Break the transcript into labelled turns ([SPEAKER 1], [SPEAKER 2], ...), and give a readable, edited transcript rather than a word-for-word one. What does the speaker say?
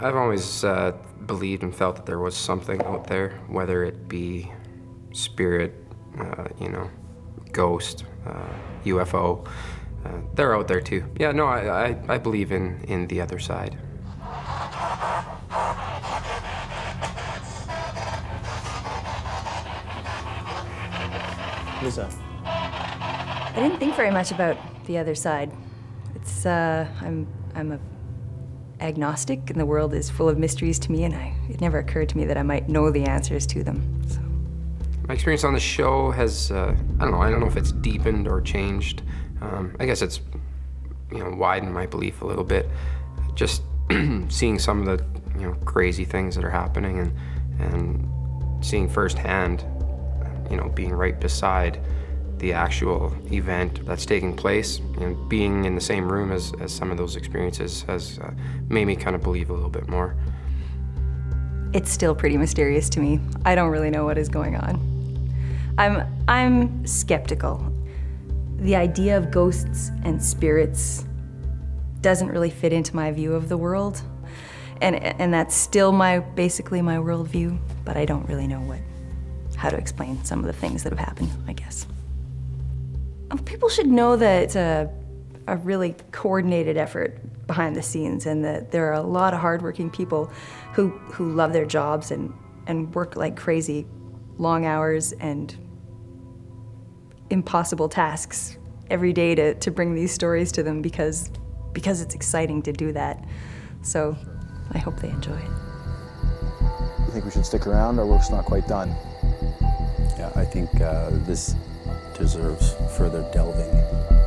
[SPEAKER 1] I've always believed and felt that there was something out there, whether it be spirit, you know, ghost, UFO. They're out there too. Yeah, no, I believe in the other side.
[SPEAKER 2] Lisa.
[SPEAKER 3] I didn't think very much about the other side. It's, I'm a agnostic, and the world is full of mysteries to me, and it never occurred to me that I might know the answers to them, so.
[SPEAKER 1] My experience on the show has, I don't know if it's deepened or changed. I guess it's, you know, widened my belief a little bit. Just seeing some of the, you know, crazy things that are happening and seeing firsthand, you know, being right beside the actual event that's taking place, and being in the same room as some of those experiences has made me kind of believe a little bit more.
[SPEAKER 3] It's still pretty mysterious to me. I don't really know what is going on. I'm skeptical. The idea of ghosts and spirits doesn't really fit into my view of the world, and that's still basically my worldview, but I don't really know how to explain some of the things that have happened, I guess. People should know that it's a really coordinated effort behind the scenes, and that there are a lot of hardworking people who love their jobs and work like crazy, long hours and impossible tasks every day to bring these stories to them because it's exciting to do that. So I hope they enjoy it.
[SPEAKER 2] You think we should stick around? Our work's not quite done.
[SPEAKER 4] Yeah, I think this deserves further delving.